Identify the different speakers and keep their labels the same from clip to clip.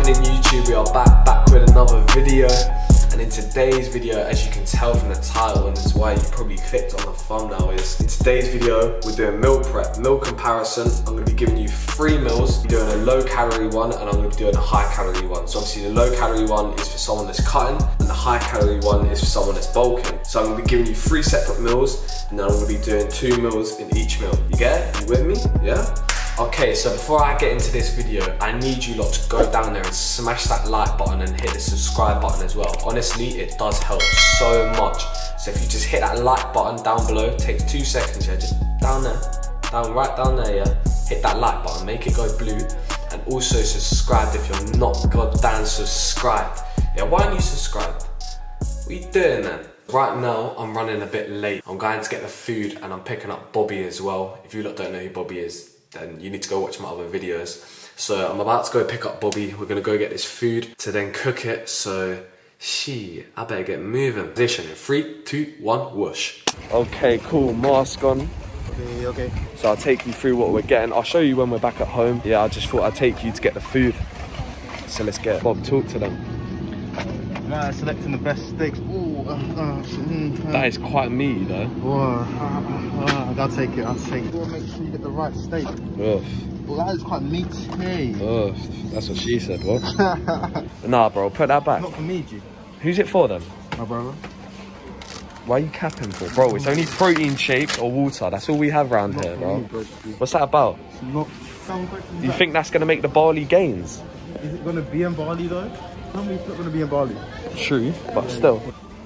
Speaker 1: happening YouTube? We are back with another video. And in today's video, as you can tell from the title, and that's why you probably clicked on the thumbnail, is in today's video we're doing meal prep, meal comparison. I'm going to be giving you 3 meals. I'm doing a low calorie one and I'm going to be doing a high calorie one. So obviously the low calorie one is for someone that's cutting and the high calorie one is for someone that's bulking. So I'm going to be giving you 3 separate meals and then I'm going to be doing 2 meals in each meal. You get it? You with me? Yeah? Okay, so before I get into this video, I need you lot to go down there and smash that like button and hit the subscribe button as well. Honestly, it does help so much. So if you just hit that like button down below, it takes 2 seconds, yeah, just down there, right down there, yeah. Hit that like button, make it go blue, and also subscribe if you're not goddamn subscribed. Yeah, why aren't you subscribed? What are you doing then? Right now, I'm running a bit late. I'm going to get the food and I'm picking up Bobby as well. If you lot don't know who Bobby is, then you need to go watch my other videos. So I'm about to go pick up Bobby. We're gonna go get this food to then cook it. So, I better get moving. Position in 3, 2, 1, whoosh. Okay, cool, mask on.
Speaker 2: Okay.
Speaker 1: So I'll take you through what we're getting. I'll show you when we're back at home. Yeah, I just thought I'd take you to get the food. So let's get Bob, talk to them.
Speaker 2: Selecting the best steaks.
Speaker 1: That is quite meaty though.
Speaker 2: I'll take it. You gotta make sure you get the right steak.
Speaker 1: Oof.
Speaker 2: Well, that is quite meaty.
Speaker 1: Oof. That's what she said, what? Nah, bro, put that back.
Speaker 2: Not for me, G.
Speaker 1: Who's it for then?
Speaker 2: My brother.
Speaker 1: Why are you capping for? Bro, it's only protein shakes or water. That's all we have around here, bro. What's that about?
Speaker 2: It's not.
Speaker 1: Do you think that's going to make the barley gains?
Speaker 2: Is it going to be in barley though? Tell me it's not going to be in barley.
Speaker 1: True, but still.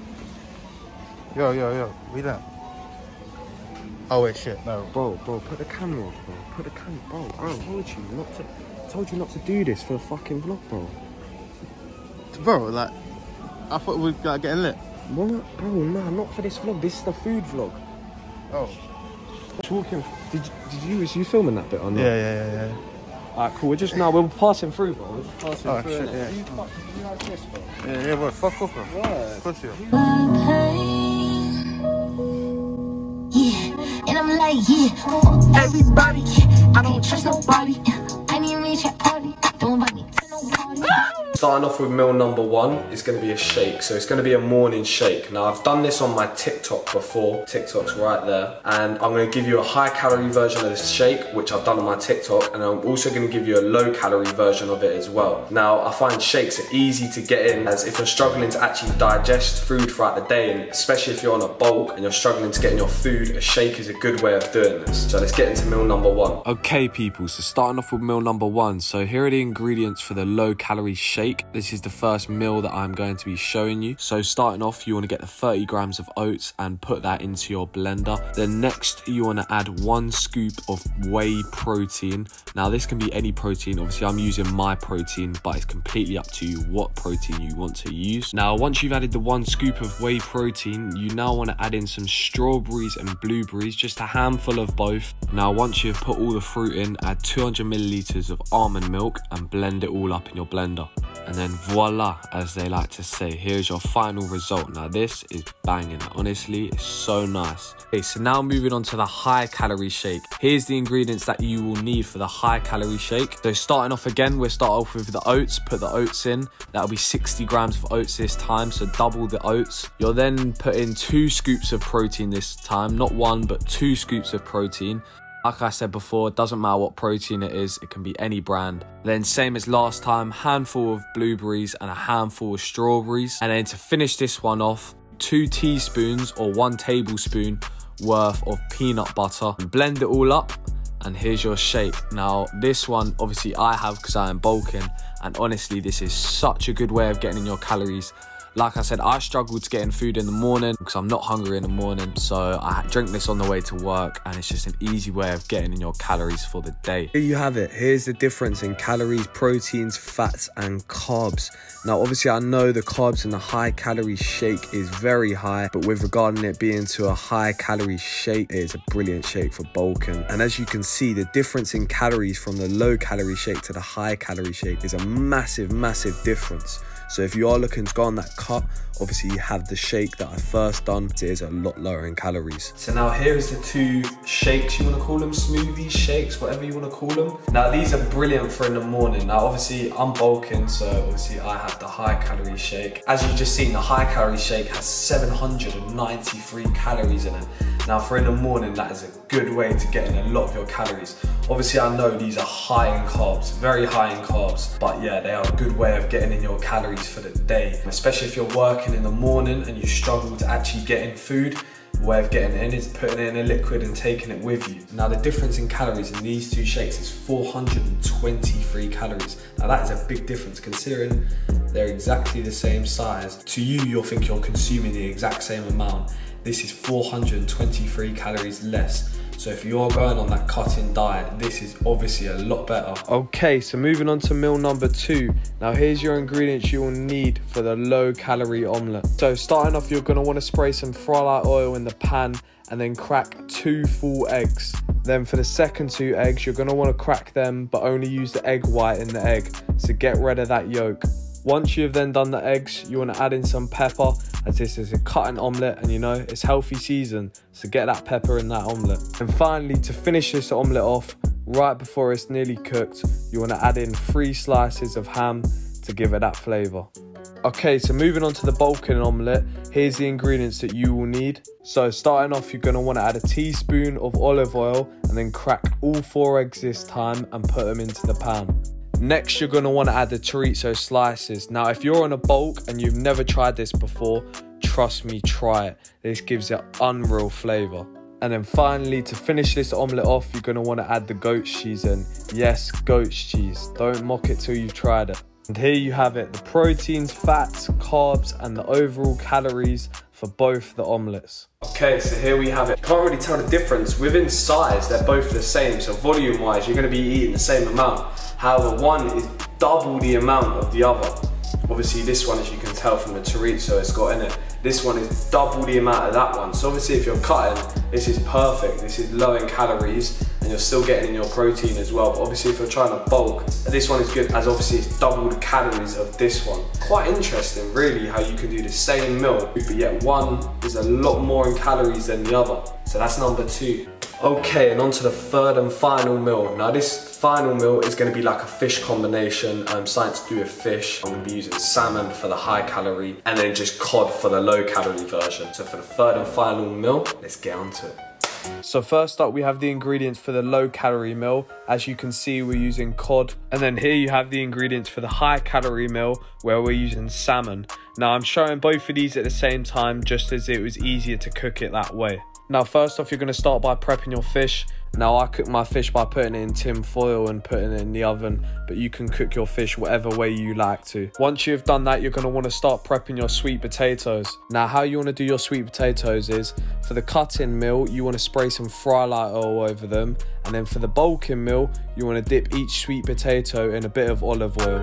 Speaker 2: Yo. Read that. Oh wait, shit, no.
Speaker 1: Bro, put the camera off, bro. Put the camera, bro. I told you not to do this for the fucking vlog, bro.
Speaker 2: Bro, like, I thought we were getting lit.
Speaker 1: What? Bro, nah, not for this vlog. This is the food vlog.
Speaker 2: Oh.
Speaker 1: Talking. Was you filming that bit or not?
Speaker 2: Yeah.
Speaker 1: Alright, cool. We're passing through, bro. We're just passing through.
Speaker 2: Shit, yeah.
Speaker 1: You like this, bro?
Speaker 2: Yeah, bro. Fuck off, bro.
Speaker 1: What?
Speaker 2: Of course you.
Speaker 3: Yeah, and I'm like, fuck everybody. I don't trust nobody. I need to reach out. Don't invite me to no party.
Speaker 1: Starting off with meal number 1 is going to be a shake. So it's going to be a morning shake. Now I've done this on my TikTok before. TikTok's right there. And I'm going to give you a high calorie version of this shake, which I've done on my TikTok. And I'm also going to give you a low calorie version of it as well. Now I find shakes are easy to get in, as if you're struggling to actually digest food throughout the day, and especially if you're on a bulk and you're struggling to get in your food, a shake is a good way of doing this. So let's get into meal number 1. Okay people, so starting off with meal number 1. So here are the ingredients for the low calorie shake. This is the first meal that I'm going to be showing you. So starting off, you want to get the 30 grams of oats and put that into your blender. Then next, you want to add 1 scoop of whey protein. Now this can be any protein. Obviously I'm using my protein, but it's completely up to you what protein you want to use. Now once you've added the 1 scoop of whey protein, you now want to add in some strawberries and blueberries, just a handful of both. Now once you've put all the fruit in, add 200 milliliters of almond milk and blend it all up in your blender. And then voila, as they like to say, here's your final result. Now this is banging. Honestly, it's so nice. Okay, so now moving on to the high calorie shake. Here's the ingredients that you will need for the high calorie shake. So starting off again, we'll start off with the oats. Put the oats in. That'll be 60 grams of oats this time, so double the oats. You'll then put in 2 scoops of protein this time. Not 1, but 2 scoops of protein. Like I said before, it doesn't matter what protein it is, it can be any brand. Then same as last time, handful of blueberries and a handful of strawberries. And then to finish this one off, 2 teaspoons or 1 tablespoon worth of peanut butter. Blend it all up and here's your shake. Now this one, obviously I have because I am bulking, and honestly this is such a good way of getting in your calories. Like I said, I struggle to get in food in the morning because I'm not hungry in the morning. So I drink this on the way to work and it's just an easy way of getting in your calories for the day. Here you have it. Here's the difference in calories, proteins, fats and carbs. Now, obviously, I know the carbs in the high calorie shake is very high, but with regarding it being to a high calorie shake, it is a brilliant shake for bulking. And as you can see, the difference in calories from the low calorie shake to the high calorie shake is a massive, massive difference. So if you are looking to go on that cut obviously you have the shake that I first done. It is a lot lower in calories. So now here is the two shakes, you want to call them, smoothies, shakes, whatever you want to call them. Now these are brilliant for in the morning. Now obviously I'm bulking, so obviously I have the high calorie shake. As you've just seen, the high calorie shake has 793 calories in it. Now for in the morning, that is a good way to get in a lot of your calories. Obviously I know these are high in carbs, very high in carbs, but yeah, they are a good way of getting in your calories for the day. Especially if you're working in the morning and you struggle to actually get in food, the way of getting it in is putting it in a liquid and taking it with you. Now the difference in calories in these two shakes is 423 calories. Now that is a big difference considering they're exactly the same size. To you, you'll think you're consuming the exact same amount. This is 423 calories less. So if you're going on that cutting diet, this is obviously a lot better. Okay, so moving on to meal number 2. Now here's your ingredients you will need for the low calorie omelette. So starting off, you're gonna wanna spray some fry light oil in the pan and then crack 2 full eggs. Then for the second 2 eggs, you're gonna wanna crack them, but only use the egg white in the egg. So get rid of that yolk. Once you've then done the eggs, you want to add in some pepper, as this is a cutting omelette and you know it's healthy season, so get that pepper in that omelette. And finally, to finish this omelette off, right before it's nearly cooked, you want to add in 3 slices of ham to give it that flavour. Okay, so moving on to the bulking omelette, here's the ingredients that you will need. So starting off, you're going to want to add a teaspoon of olive oil and then crack all 4 eggs this time and put them into the pan. Next, you're going to want to add the chorizo slices. Now, if you're on a bulk and you've never tried this before, trust me, try it. This gives it unreal flavour. And then finally, to finish this omelette off, you're going to want to add the goat's cheese in. Yes, goat's cheese. Don't mock it till you've tried it. And here you have it, the proteins, fats, carbs, and the overall calories for both the omelettes. Okay, so here we have it. Can't really tell the difference. Within size, they're both the same. So volume-wise, you're going to be eating the same amount. However, one is double the amount of the other. Obviously, this one, as you can tell from the chorizo it's got in it, this one is double the amount of that one. So obviously, if you're cutting, this is perfect. This is low in calories, and you're still getting in your protein as well. But obviously, if you're trying to bulk, this one is good, as obviously it's double the calories of this one. Quite interesting, really, how you can do the same meal, but yet one is a lot more in calories than the other. So that's number 2. Okay, and on to the third and final meal. Now this final meal is going to be like a fish combination. Something to do with fish. I'm going to be using salmon for the high calorie and then just cod for the low calorie version. So for the third and final meal, let's get on to it. So first up, we have the ingredients for the low calorie meal. As you can see, we're using cod. And then here you have the ingredients for the high calorie meal, where we're using salmon. Now I'm showing both of these at the same time, just as it was easier to cook it that way. Now first off, you're going to start by prepping your fish. Now I cook my fish by putting it in tin foil and putting it in the oven, but you can cook your fish whatever way you like to. Once you've done that, you're going to want to start prepping your sweet potatoes. Now how you want to do your sweet potatoes is, for the cut-in meal, you want to spray some fry light oil over them, and then for the bulking meal, you want to dip each sweet potato in a bit of olive oil.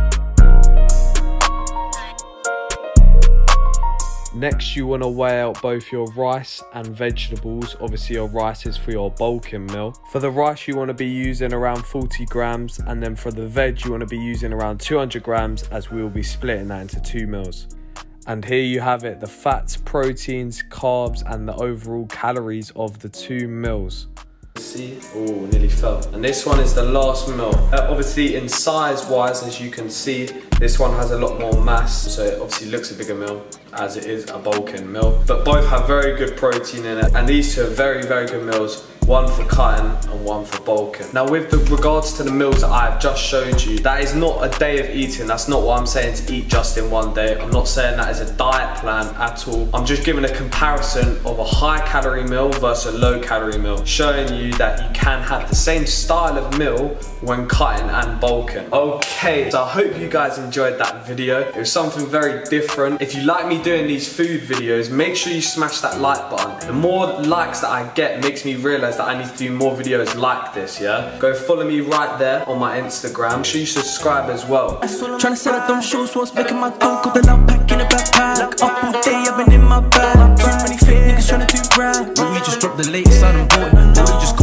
Speaker 1: Next, you want to weigh out both your rice and vegetables. Obviously, your rice is for your bulking meal. For the rice, you want to be using around 40 grams. And then for the veg, you want to be using around 200 grams, as we will be splitting that into 2 meals. And here you have it, the fats, proteins, carbs, and the overall calories of the 2 meals. See, oh, nearly fell. And this one is the last meal. Obviously, in size wise, as you can see, this one has a lot more mass, so it obviously looks a bigger meal, as it is a bulking meal. But both have very good protein in it, and these two are very, very good meals. One for cutting and one for bulking. Now with regards to the meals that I have just showed you, that is not a day of eating. That's not what I'm saying to eat just in one day. I'm not saying that is a diet plan at all. I'm just giving a comparison of a high calorie meal versus a low calorie meal, showing you that you can have the same style of meal when cutting and bulking. Okay, so I hope you guys enjoyed that video. It was something very different. If you like me doing these food videos, make sure you smash that like button. The more likes that I get makes me realize that I need to do more videos like this, yeah? Go follow me right there on my Instagram. Make sure you subscribe as well.
Speaker 4: Tryna sell out them shoes, what's making my dough, got the loud pack in the backpack. Up all day, I've been in my bag. Too many fake niggas tryna do rap. But we just dropped the latest, I done bought it. But we just